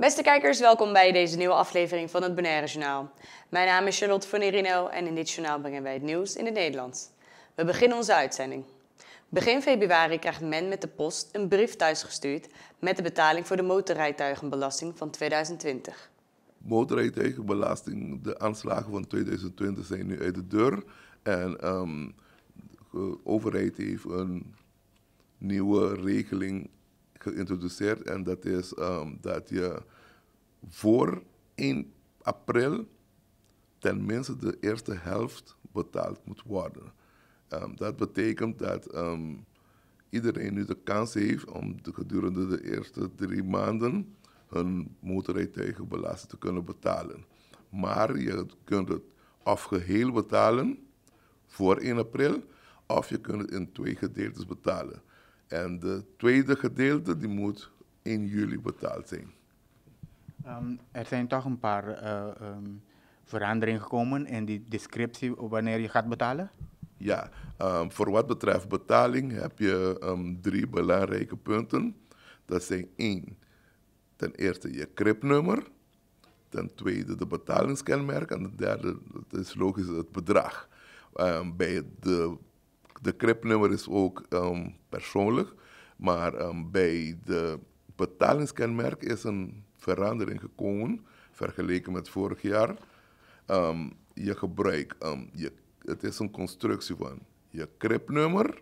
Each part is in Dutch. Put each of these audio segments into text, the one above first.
Beste kijkers, welkom bij deze nieuwe aflevering van het Bonaire Journaal. Mijn naam is Charlotte van Nerino en in dit journaal brengen wij het nieuws in het Nederlands. We beginnen onze uitzending. Begin februari krijgt men met de post een brief thuisgestuurd met de betaling voor de motorrijtuigenbelasting van 2020. Motorrijtuigenbelasting, de aanslagen van 2020 zijn nu uit de deur. En de overheid heeft een nieuwe regeling geïntroduceerd. En dat is dat je voor 1 april tenminste de eerste helft betaald moet worden. Dat betekent dat iedereen nu de kans heeft om gedurende de eerste 3 maanden hun motorrijtuigenbelasting te kunnen betalen. Maar je kunt het of geheel betalen voor 1 april, of je kunt het in 2 gedeeltes betalen. En de tweede gedeelte die moet 1 juli betaald zijn. Er zijn toch een paar veranderingen gekomen in die descriptie wanneer je gaat betalen? Ja, voor wat betreft betaling heb je 3 belangrijke punten. Dat zijn 1, ten eerste je CRIP-nummer, ten tweede de betalingskenmerk en de derde, dat is logisch, het bedrag. Bij de CRIP-nummer is ook persoonlijk, maar bij de betalingskenmerk is een verandering gekomen vergeleken met vorig jaar. Je gebruikt, het is een constructie van je CRIP-nummer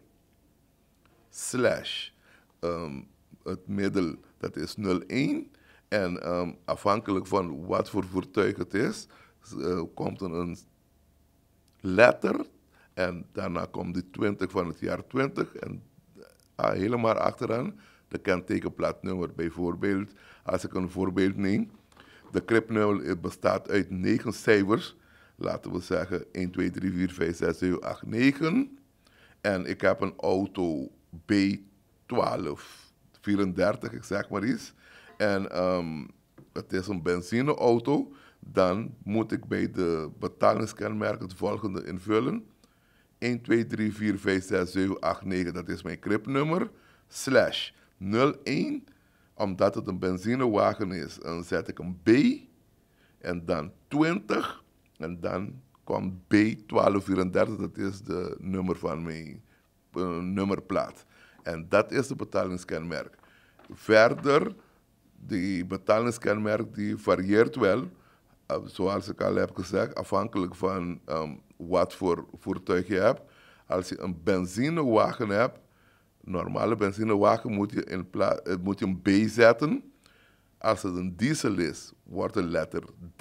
/ het middel, dat is 01. En afhankelijk van wat voor voertuig het is, komt er een letter. En daarna komt die 20 van het jaar 20. En helemaal achteraan de kentekenplaatnummer. Bijvoorbeeld, als ik een voorbeeld neem. De CRIP-nummer bestaat uit 9 cijfers. Laten we zeggen 1, 2, 3, 4, 5, 6, 7, 8, 9. En ik heb een auto B1234, ik zeg maar iets. En het is een benzineauto. Dan moet ik bij de betalingskenmerk het volgende invullen. 1, 2, 3, 4, 5, 6, 7, 8, 9, dat is mijn CRIP-nummer. /01, omdat het een benzinewagen is, dan zet ik een B en dan 20 en dan komt B1234, dat is de nummer van mijn nummerplaat. En dat is de betalingskenmerk. Verder, die betalingskenmerk die varieert wel, zoals ik al heb gezegd, afhankelijk van wat voor voertuig je hebt. Als je een benzinewagen hebt, normale benzinewagen moet je een B zetten. Als het een diesel is, wordt de letter D.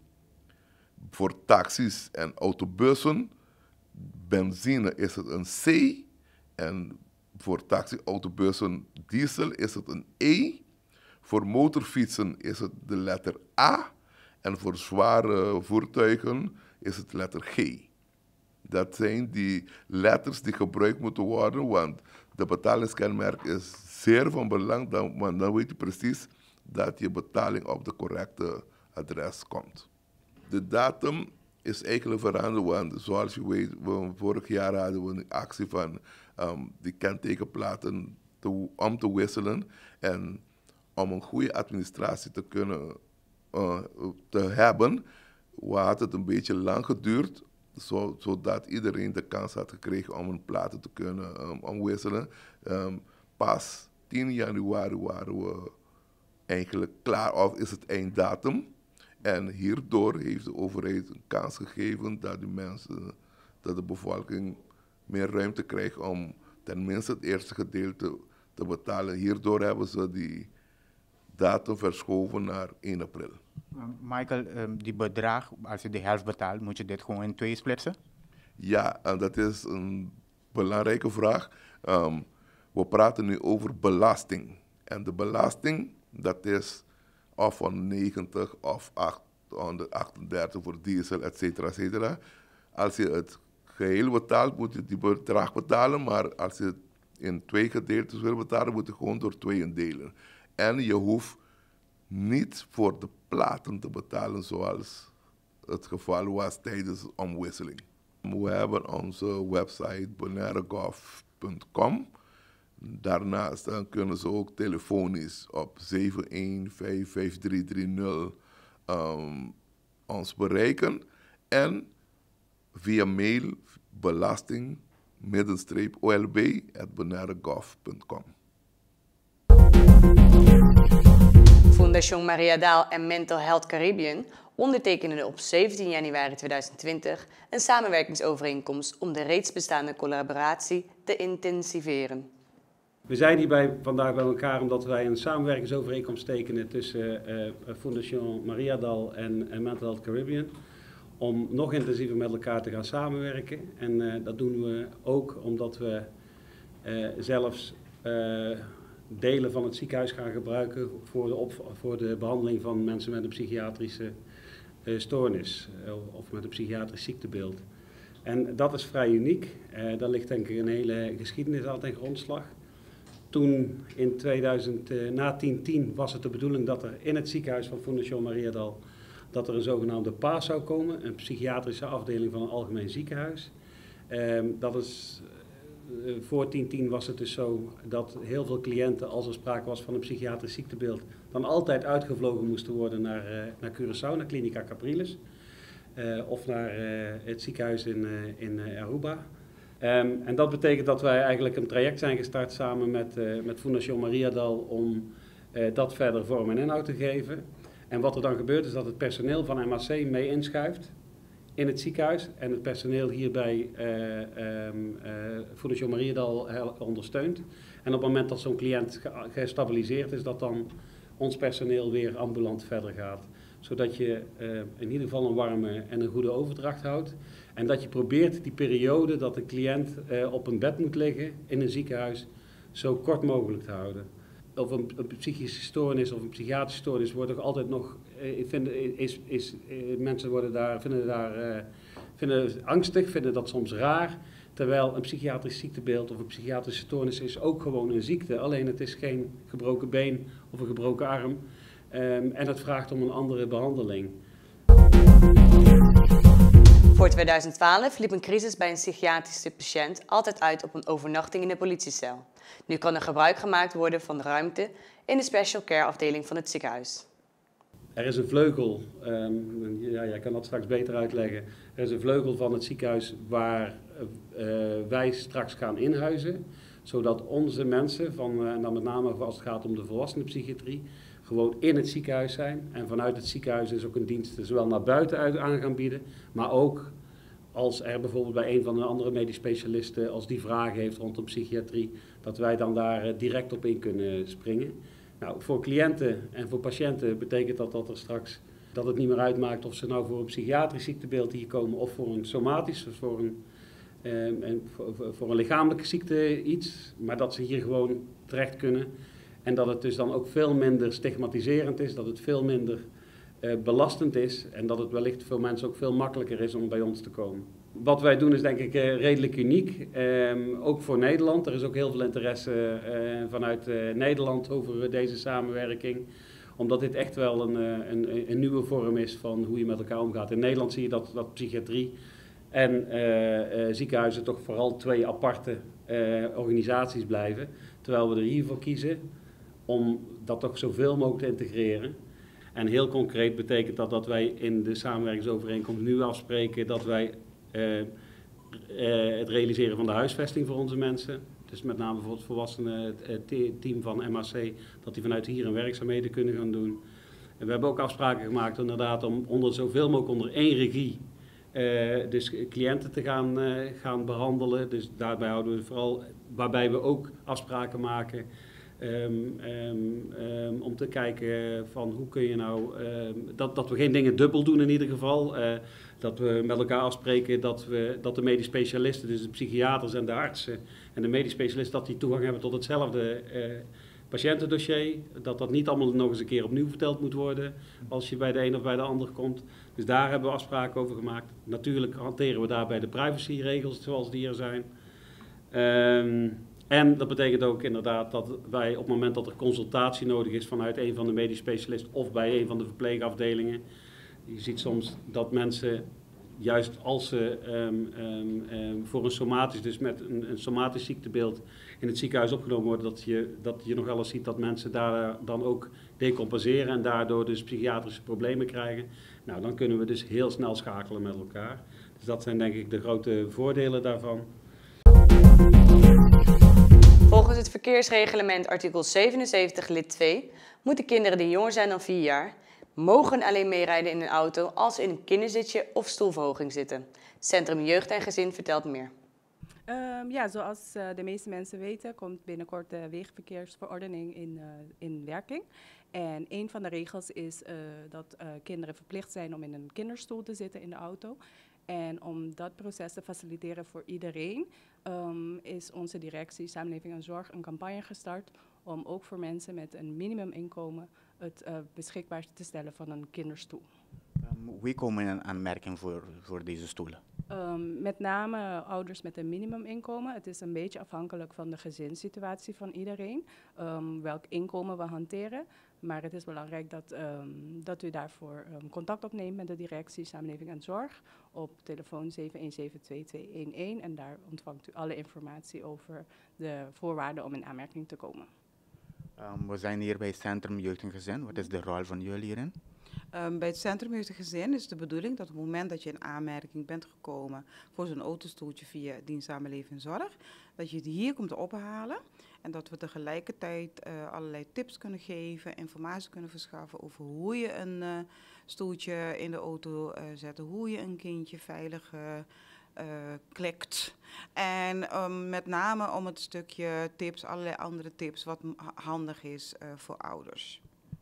Voor taxis en autobussen, benzine is het een C. En voor taxi, autobussen, diesel is het een E. Voor motorfietsen is het de letter A. En voor zware voertuigen is het letter G. Dat zijn die letters die gebruikt moeten worden, want de betalingskenmerk is zeer van belang, want dan weet je precies dat je betaling op de correcte adres komt. De datum is eigenlijk veranderd, want zoals je weet, vorig jaar hadden we een actie van die kentekenplaten om te wisselen. En om een goede administratie te kunnen te hebben, had het een beetje lang geduurd, zodat iedereen de kans had gekregen om een platen te kunnen omwisselen. Pas 10 januari waren we eigenlijk klaar, of is het einddatum. En hierdoor heeft de overheid een kans gegeven dat dat de bevolking meer ruimte krijgt om tenminste het eerste gedeelte te betalen. Hierdoor hebben ze die datum verschoven naar 1 april. Michael, die bedrag, als je de helft betaalt, moet je dit gewoon in 2 splitsen? Ja, en dat is een belangrijke vraag. We praten nu over belasting. En de belasting, dat is of van 90 of 838 voor diesel, et cetera, et cetera. Als je het geheel betaalt, moet je die bedrag betalen. Maar als je het in 2 gedeeltes wil betalen, moet je gewoon door 2 delen. En je hoeft niet voor de platen te betalen zoals het geval was tijdens de omwisseling. We hebben onze website bonairegov.com. Daarnaast kunnen ze ook telefonisch op 71553330 ons bereiken. En via mail belasting-olb@bonaire.gov.com. Fondation Maria Daal en Mental Health Caribbean ondertekenden op 17 januari 2020 een samenwerkingsovereenkomst om de reeds bestaande collaboratie te intensiveren. We zijn hierbij vandaag bij elkaar omdat wij een samenwerkingsovereenkomst tekenen tussen Fondation Maria Daal en Mental Health Caribbean. Om nog intensiever met elkaar te gaan samenwerken. En dat doen we ook omdat we zelfs delen van het ziekenhuis gaan gebruiken voor de behandeling van mensen met een psychiatrische stoornis of met een psychiatrisch ziektebeeld. En dat is vrij uniek. Daar ligt denk ik een hele geschiedenis aan ten grondslag. Toen in na 1010 was het de bedoeling dat er in het ziekenhuis van Fondation Maria Daal dat er een zogenaamde PAS zou komen, een psychiatrische afdeling van een algemeen ziekenhuis. Voor 1010 was het dus zo dat heel veel cliënten, als er sprake was van een psychiatrisch ziektebeeld, dan altijd uitgevlogen moesten worden naar Curaçao, naar Clinica Capriles. Of naar het ziekenhuis in Aruba. En dat betekent dat wij eigenlijk een traject zijn gestart samen met Fondation Maria Daal om dat verder vorm en inhoud te geven. En wat er dan gebeurt is dat het personeel van MAC mee inschuift in het ziekenhuis en het personeel hierbij Fondation Maria Daal ondersteunt. En op het moment dat zo'n cliënt gestabiliseerd is, dat dan ons personeel weer ambulant verder gaat. Zodat je in ieder geval een warme en een goede overdracht houdt. En dat je probeert die periode dat een cliënt op een bed moet liggen in een ziekenhuis zo kort mogelijk te houden. Of een psychische stoornis of een psychiatrische stoornis wordt ook altijd nog, mensen vinden het angstig, vinden dat soms raar. Terwijl een psychiatrisch ziektebeeld of een psychiatrische stoornis is ook gewoon een ziekte. Alleen het is geen gebroken been of een gebroken arm. En het vraagt om een andere behandeling. Voor 2012 liep een crisis bij een psychiatrische patiënt altijd uit op een overnachting in de politiecel. Nu kan er gebruik gemaakt worden van de ruimte in de special care afdeling van het ziekenhuis. Er is een vleugel, jij kan dat straks beter uitleggen. Er is een vleugel van het ziekenhuis waar wij straks gaan inhuizen. Zodat onze mensen, en dan met name als het gaat om de volwassenenpsychiatrie, gewoon in het ziekenhuis zijn. En vanuit het ziekenhuis is ook een dienst zowel naar buiten uit aan gaan bieden, maar ook als er bijvoorbeeld bij een van de andere medisch specialisten, als die vragen heeft rondom psychiatrie, dat wij dan daar direct op in kunnen springen. Nou, voor cliënten en voor patiënten betekent dat er straks, dat het niet meer uitmaakt of ze nou voor een psychiatrisch ziektebeeld hier komen of voor een somatisch, of voor een lichamelijke ziekte iets, maar dat ze hier gewoon terecht kunnen. En dat het dus dan ook veel minder stigmatiserend is, dat het veel minder belastend is en dat het wellicht voor mensen ook veel makkelijker is om bij ons te komen. Wat wij doen is denk ik redelijk uniek, ook voor Nederland. Er is ook heel veel interesse vanuit Nederland over deze samenwerking. Omdat dit echt wel een nieuwe vorm is van hoe je met elkaar omgaat. In Nederland zie je dat psychiatrie en ziekenhuizen toch vooral twee aparte organisaties blijven. Terwijl we er hiervoor kiezen om dat toch zoveel mogelijk te integreren. En heel concreet betekent dat wij in de samenwerkingsovereenkomst nu afspreken dat wij het realiseren van de huisvesting voor onze mensen, dus met name voor het volwassenen team van MAC, dat die vanuit hier hun werkzaamheden kunnen gaan doen. En we hebben ook afspraken gemaakt inderdaad om zoveel mogelijk onder één regie dus cliënten te gaan behandelen. Dus daarbij houden we vooral, waarbij we ook afspraken maken om te kijken van hoe kun je nou, dat we geen dingen dubbel doen in ieder geval. Dat we met elkaar afspreken dat de medisch specialisten, dus de psychiaters en de artsen en de medisch specialisten, dat die toegang hebben tot hetzelfde patiëntendossier. Dat niet allemaal nog eens een keer opnieuw verteld moet worden als je bij de een of bij de ander komt. Dus daar hebben we afspraken over gemaakt. Natuurlijk hanteren we daarbij de privacyregels zoals die er zijn. En dat betekent ook inderdaad dat wij op het moment dat er consultatie nodig is vanuit een van de medisch specialisten of bij een van de verpleegafdelingen. Je ziet soms dat mensen juist als ze voor een somatisch, dus met een somatisch ziektebeeld in het ziekenhuis opgenomen worden, dat je nog wel eens ziet dat mensen daar dan ook decompenseren en daardoor dus psychiatrische problemen krijgen. Nou, dan kunnen we dus heel snel schakelen met elkaar. Dus dat zijn denk ik de grote voordelen daarvan. Volgens het verkeersreglement artikel 77 lid 2 moeten kinderen die jonger zijn dan 4 jaar mogen alleen meerijden in een auto als ze in een kinderzitje of stoelverhoging zitten. Centrum Jeugd en Gezin vertelt meer. Ja, zoals de meeste mensen weten komt binnenkort de Wegenverkeersverordening in werking. En een van de regels is dat kinderen verplicht zijn om in een kinderstoel te zitten in de auto. En om dat proces te faciliteren voor iedereen is onze directie Samenleving en Zorg een campagne gestart om ook voor mensen met een minimuminkomen het beschikbaar te stellen van een kinderstoel. Wie komen in aanmerking voor deze stoelen? Met name ouders met een minimuminkomen. Het is een beetje afhankelijk van de gezinssituatie van iedereen, welk inkomen we hanteren. Maar het is belangrijk dat u daarvoor contact opneemt met de directie Samenleving en Zorg op telefoon 7172211 en daar ontvangt u alle informatie over de voorwaarden om in aanmerking te komen. We zijn hier bij Centrum Jeugd en Gezin. Wat is de rol van jullie hierin? Bij het Centrum Jeugd en Gezin is de bedoeling dat op het moment dat je in aanmerking bent gekomen voor zo'n autostoeltje via dienst Samenleving en Zorg, dat je het hier komt ophalen en dat we tegelijkertijd allerlei tips kunnen geven, informatie kunnen verschaffen over hoe je een stoeltje in de auto zet, hoe je een kindje veilig klikt. En met name om het stukje tips, allerlei andere tips wat handig is voor ouders.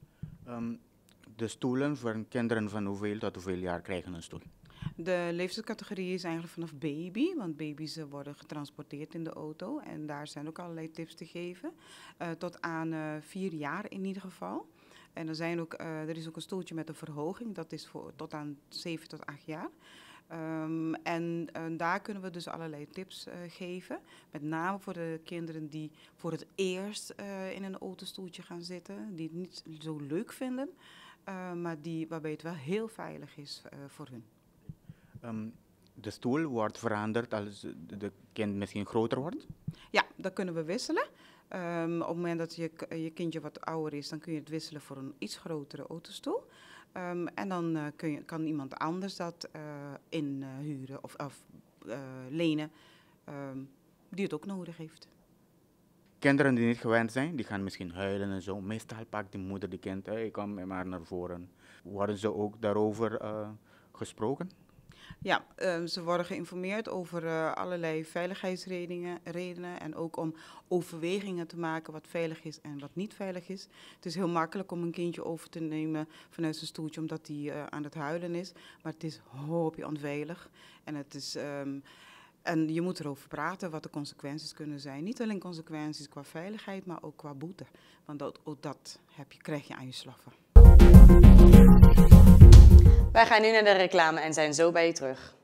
De stoelen voor kinderen van hoeveel tot hoeveel jaar krijgen een stoel? De leeftijdscategorie is eigenlijk vanaf baby, want baby's worden getransporteerd in de auto. En daar zijn ook allerlei tips te geven. Tot aan 4 jaar in ieder geval. En er is ook een stoeltje met een verhoging, dat is tot aan 7 tot 8 jaar. En daar kunnen we dus allerlei tips geven. Met name voor de kinderen die voor het eerst in een autostoeltje gaan zitten. Die het niet zo leuk vinden, maar waarbij het wel heel veilig is voor hun. De stoel wordt veranderd als de kind misschien groter wordt? Ja, dat kunnen we wisselen. Op het moment dat je kindje wat ouder is, dan kun je het wisselen voor een iets grotere autostoel. En dan kan iemand anders dat inhuren of lenen die het ook nodig heeft. Kinderen die niet gewend zijn, die gaan misschien huilen en zo. Meestal pakt de moeder de kind, hey, kom maar naar voren. Worden ze ook daarover gesproken? Ja, ze worden geïnformeerd over allerlei veiligheidsredenen en ook om overwegingen te maken wat veilig is en wat niet veilig is. Het is heel makkelijk om een kindje over te nemen vanuit zijn stoeltje omdat hij aan het huilen is, maar het is hoopje onveilig en je moet erover praten wat de consequenties kunnen zijn. Niet alleen consequenties qua veiligheid, maar ook qua boete, want ook dat krijg je aan je slaffen. Wij gaan nu naar de reclame en zijn zo bij je terug.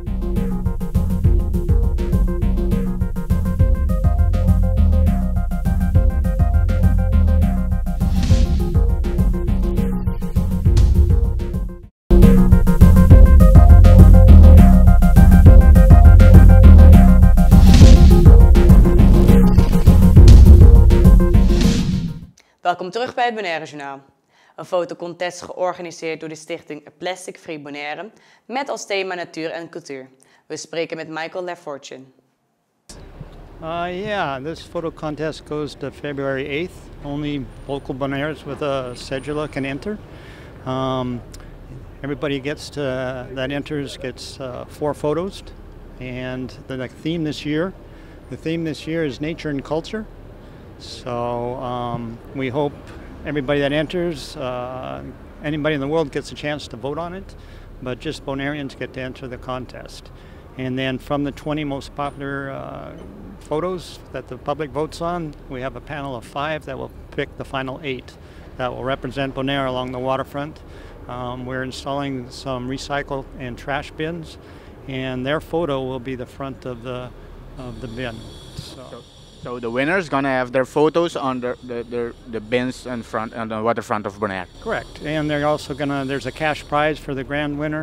Welkom terug bij het Bonaire Journaal. Een fotocontest georganiseerd door de stichting Plastic Free Bonaire met als thema natuur en cultuur. We spreken met Michael Lafortune. Yeah, this photo contest goes to February 8th. Only local Bonaire's with a cedula can enter. Everybody that enters gets 4 photos. And the theme this year is nature and culture. So we hope everybody that enters, anybody in the world gets a chance to vote on it, but just Bonaireans get to enter the contest. And then from the 20 most popular photos that the public votes on, we have a panel of 5 that will pick the final 8 that will represent Bonaire along the waterfront. We're installing some recycle and trash bins, and their photo will be the front of the bin. So the winners gonna have their photos on the bins in front on the waterfront of Bonaire. Correct, and they're also there's a cash prize for the grand winner,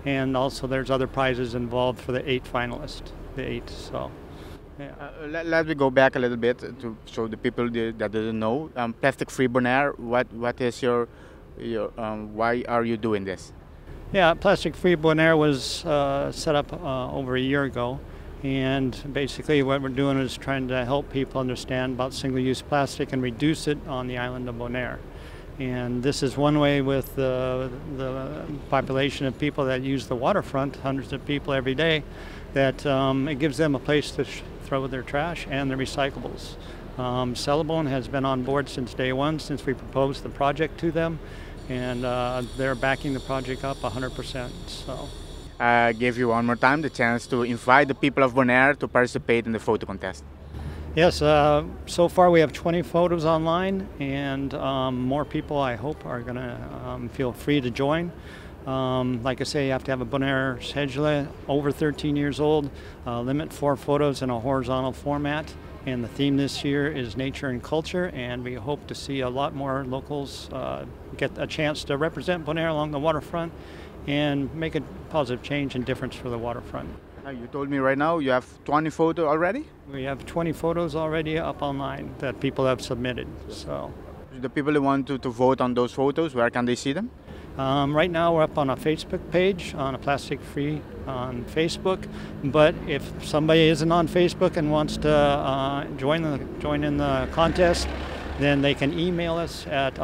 and also there's other prizes involved for the 8 finalists, the 8. So, yeah. Let me go back a little bit to show the people that didn't know. Plastic-free Bonaire. What is your why are you doing this? Yeah, Plastic Free Bonaire was set up over a year ago, and basically what we're doing is trying to help people understand about single-use plastic and reduce it on the island of Bonaire. And this is one way with the population of people that use the waterfront, hundreds of people every day, that it gives them a place to throw their trash and their recyclables. Cellabone has been on board since day one, since we proposed the project to them, and they're backing the project up 100%. So, give you one more time the chance to invite the people of Bonaire to participate in the photo contest. Yes, so far we have 20 photos online, and more people, I hope, are going to feel free to join. Like I say, you have to have a Bonaire cedula over 13 years old, limit 4 photos in a horizontal format. And the theme this year is nature and culture, and we hope to see a lot more locals get a chance to represent Bonaire along the waterfront and make a positive change and difference for the waterfront. You told me right now you have 20 photos already? We have 20 photos already up online that people have submitted. So, the people who want to vote on those photos, where can they see them? Right now we're up on a Facebook page, on a Plastic Free on Facebook. But if somebody isn't on Facebook and wants to join in the contest, then they can email us at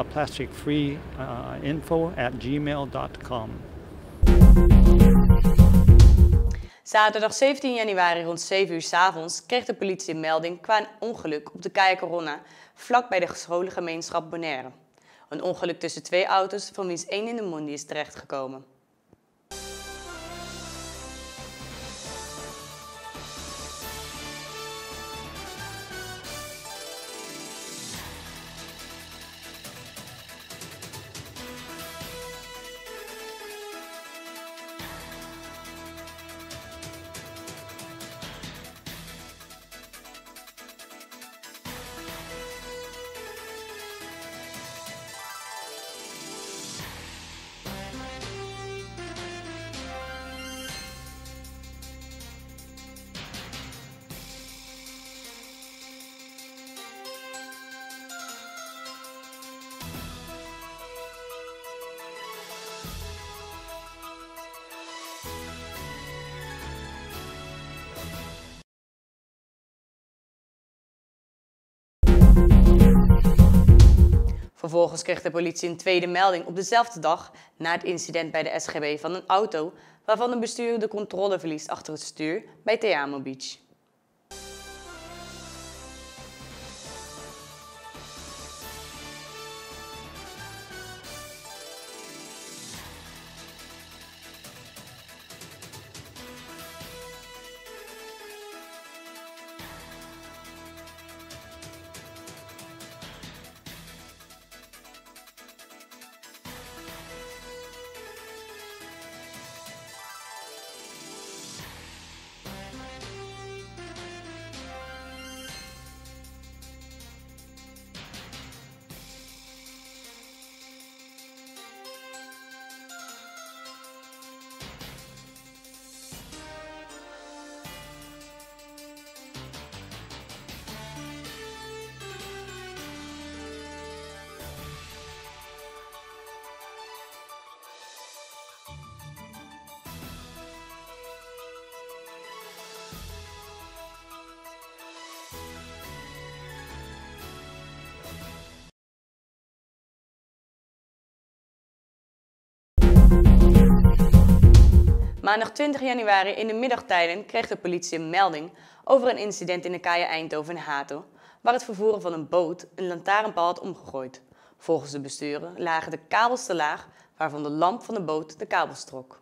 plasticfreeinfo@gmail.com. Zaterdag 17 januari rond 7 uur 's avonds kreeg de politie een melding qua een ongeluk op de Calle Corona, vlak bij de scholengemeenschap Bonaire. Een ongeluk tussen 2 auto's, van wiens 1 in de Mondi is terechtgekomen. Vervolgens kreeg de politie een tweede melding op dezelfde dag na het incident bij de SGB van een auto waarvan de bestuurder de controle verliest achter het stuur bij Te Amo Beach. Maandag 20 januari in de middagtijden kreeg de politie een melding over een incident in de kaai Eindhoven in Hato, waar het vervoeren van een boot een lantaarnpaal had omgegooid. Volgens de bestuurder lagen de kabels te laag, waarvan de lamp van de boot de kabels trok.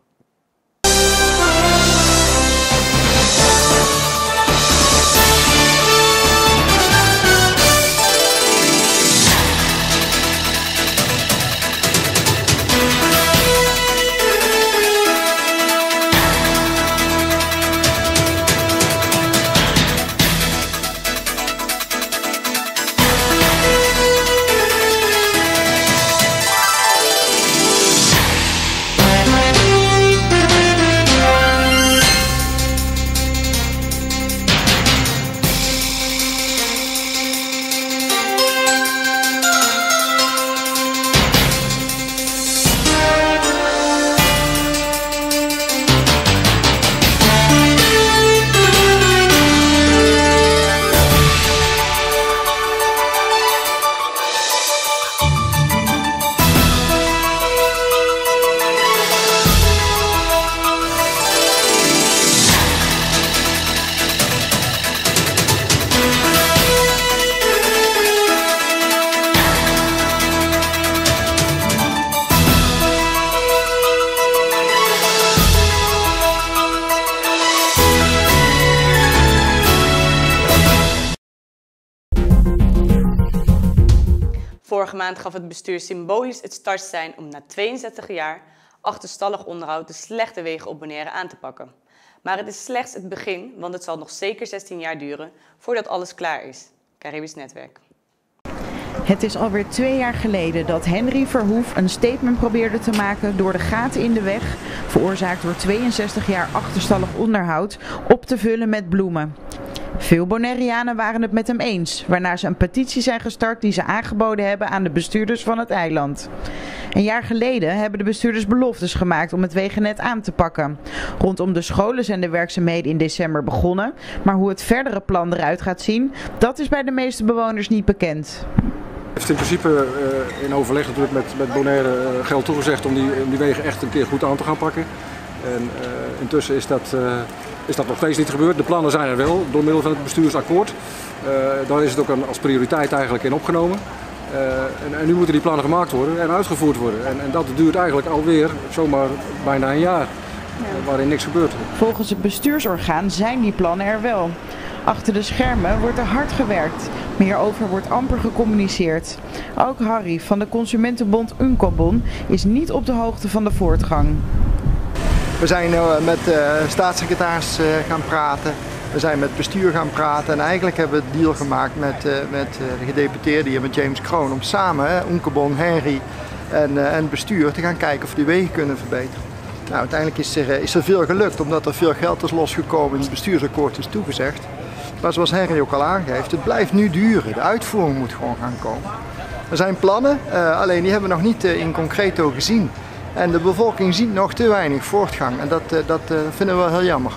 Vorige maand gaf het bestuur symbolisch het startsein om na 62 jaar achterstallig onderhoud de slechte wegen op Bonaire aan te pakken. Maar het is slechts het begin, want het zal nog zeker 16 jaar duren voordat alles klaar is. Caribisch Netwerk. Het is alweer 2 jaar geleden dat Henry Verhoef een statement probeerde te maken door de gaten in de weg, veroorzaakt door 62 jaar achterstallig onderhoud, op te vullen met bloemen. Veel Bonaireanen waren het met hem eens, waarna ze een petitie zijn gestart die ze aangeboden hebben aan de bestuurders van het eiland. Een jaar geleden hebben de bestuurders beloftes gemaakt om het wegennet aan te pakken. Rondom de scholen zijn de werkzaamheden in december begonnen, maar hoe het verdere plan eruit gaat zien, dat is bij de meeste bewoners niet bekend. heeft in principe in overleg natuurlijk met Bonaire geld toegezegd om die wegen echt een keer goed aan te gaan pakken. En intussen is dat nog steeds niet gebeurd. De plannen zijn er wel door middel van het bestuursakkoord. Daar is het ook als prioriteit eigenlijk in opgenomen. En nu moeten die plannen gemaakt worden en uitgevoerd worden. En dat duurt eigenlijk alweer zomaar bijna een jaar, waarin niks gebeurt. Volgens het bestuursorgaan zijn die plannen er wel. Achter de schermen wordt er hard gewerkt. Maar hierover wordt amper gecommuniceerd. Ook Harry van de consumentenbond Uncobon is niet op de hoogte van de voortgang. We zijn met de staatssecretaris gaan praten. We zijn met het bestuur gaan praten en eigenlijk hebben we een deal gemaakt met de gedeputeerde hier, met James Kroon, om samen, Uncobon, Henry en het bestuur, te gaan kijken of we die wegen kunnen verbeteren. Nou, uiteindelijk is er veel gelukt, omdat er veel geld is losgekomen en het bestuursakkoord is toegezegd. Maar zoals Henry ook al aangeeft, het blijft nu duren. De uitvoering moet gewoon gaan komen. Er zijn plannen, alleen die hebben we nog niet in concreto gezien. En de bevolking ziet nog te weinig voortgang en dat vinden we wel heel jammer.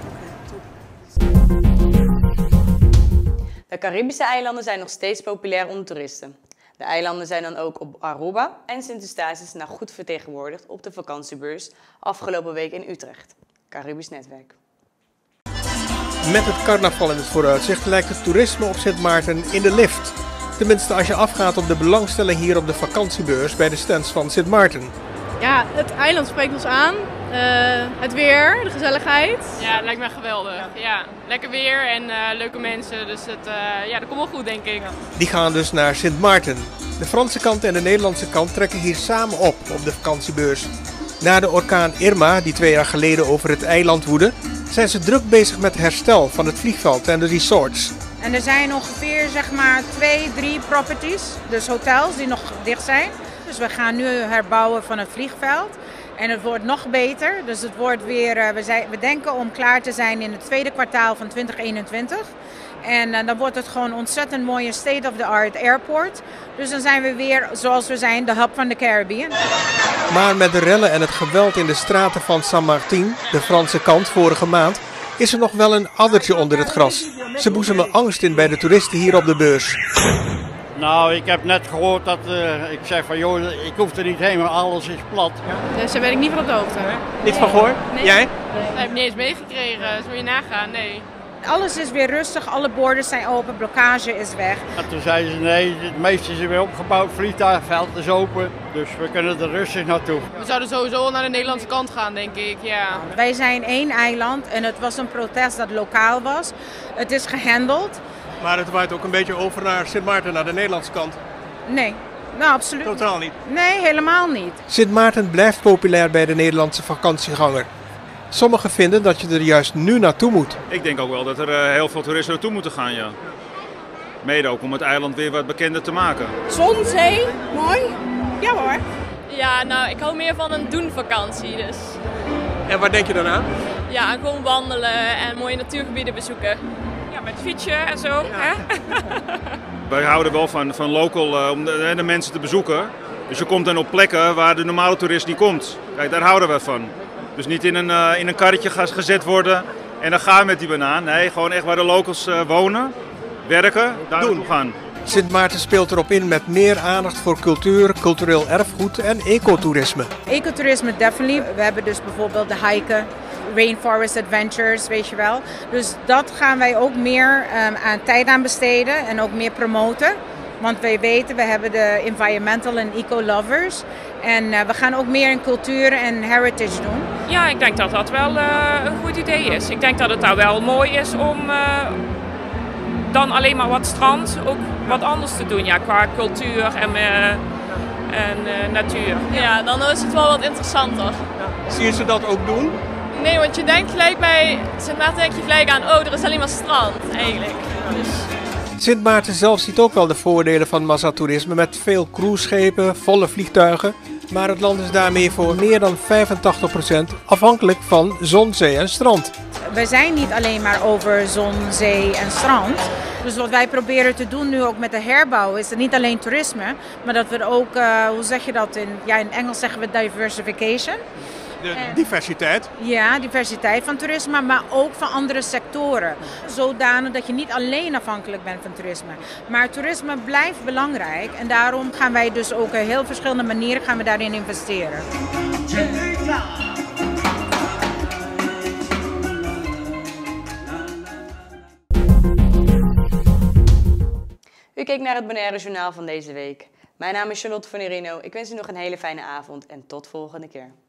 De Caribische eilanden zijn nog steeds populair onder toeristen. De eilanden zijn dan ook op Aruba en Sint-Eustatius nou goed vertegenwoordigd op de vakantiebeurs afgelopen week in Utrecht. Caribisch Netwerk. Met het carnaval in het vooruitzicht lijkt het toerisme op Sint Maarten in de lift. Tenminste als je afgaat op de belangstelling hier op de vakantiebeurs bij de stands van Sint Maarten. Ja, het eiland spreekt ons aan. Het weer, de gezelligheid. Ja, het lijkt me geweldig. Ja, lekker weer en leuke mensen. Dus dat komt wel goed, denk ik. Die gaan dus naar Sint Maarten. De Franse kant en de Nederlandse kant trekken hier samen op de vakantiebeurs. Na de orkaan Irma, die 2 jaar geleden over het eiland woedde, zijn ze druk bezig met herstel van het vliegveld en de resorts. En er zijn ongeveer 2-3 properties, dus hotels die nog dicht zijn. Dus we gaan nu herbouwen van het vliegveld. En het wordt nog beter. Dus het wordt weer, we denken om klaar te zijn in het tweede kwartaal van 2021. En dan wordt het gewoon een ontzettend mooie state-of-the-art airport. Dus dan zijn we weer, zoals we zijn, de hub van de Caribbean. Maar met de rellen en het geweld in de straten van Saint-Martin, de Franse kant, vorige maand, is er nog wel een addertje onder het gras. Ze boezemen angst in bij de toeristen hier op de beurs. Nou, ik heb net gehoord dat ik zeg van joh, ik hoef er niet heen, maar alles is plat. Dus daar ben ik niet van op de hoogte. Niet van gehoord? Nee. Jij? Dat heb ik niet eens meegekregen, dus moet je nagaan, nee. Alles is weer rustig, alle borden zijn open, blokkage is weg. En toen zeiden ze nee, het meeste is weer opgebouwd, het vliegtuigveld is open, dus we kunnen er rustig naartoe. We zouden sowieso naar de Nederlandse kant gaan, denk ik, ja. Wij zijn 1 eiland en het was een protest dat lokaal was. Het is gehandeld. Maar het waait ook een beetje over naar Sint Maarten, naar de Nederlandse kant. Nee, nou absoluut. Totaal niet? Nee, helemaal niet. Sint Maarten blijft populair bij de Nederlandse vakantieganger. Sommigen vinden dat je er juist nu naartoe moet. Ik denk ook wel dat er heel veel toeristen naartoe moeten gaan, ja. Mede ook om het eiland weer wat bekender te maken. Zon, zee, mooi. Ja hoor. Ja, nou, ik hou meer van een doen-vakantie, dus. En waar denk je dan aan? Ja, gewoon wandelen en mooie natuurgebieden bezoeken. Ja, met fietsen en zo. Ja. Hè? Wij houden wel van local, om de mensen te bezoeken. Dus je komt dan op plekken waar de normale toerist niet komt. Kijk, daar houden we van. Dus niet in een karretje gezet worden en dan gaan we met die banaan. Nee, gewoon echt waar de locals wonen, werken, daar naartoe gaan. Sint Maarten speelt erop in met meer aandacht voor cultuur, cultureel erfgoed en ecotourisme. Ecotourisme, definitely. We hebben dus bijvoorbeeld de hiken, Rainforest Adventures, weet je wel. Dus dat gaan wij ook meer aan tijd aan besteden en ook meer promoten. Want wij weten, we hebben de environmental en eco-lovers. En we gaan ook meer in cultuur en heritage doen. Ja, ik denk dat dat wel een goed idee is. Ik denk dat het daar wel mooi is dan alleen maar wat strand ook wat anders te doen, ja, qua cultuur en natuur. Ja, dan is het wel wat interessanter. Zie je ze dat ook doen? Nee, want je denkt gelijk bij Sint Maarten denk je gelijk aan, oh, er is alleen maar strand eigenlijk. Dus... Sint Maarten zelf ziet ook wel de voordelen van massatoerisme met veel cruiseschepen, volle vliegtuigen. Maar het land is daarmee voor meer dan 85% afhankelijk van zon, zee en strand. We zijn niet alleen maar over zon, zee en strand. Dus wat wij proberen te doen nu ook met de herbouw is niet alleen toerisme, maar dat we ook, hoe zeg je dat in Engels zeggen we diversification. De diversiteit? Ja, diversiteit van toerisme, maar ook van andere sectoren. Zodanig dat je niet alleen afhankelijk bent van toerisme. Maar toerisme blijft belangrijk en daarom gaan wij dus ook op heel verschillende manieren gaan we daarin investeren. U keek naar het Bonaire Journaal van deze week. Mijn naam is Charlotte van Irino. Ik wens u nog een hele fijne avond en tot volgende keer.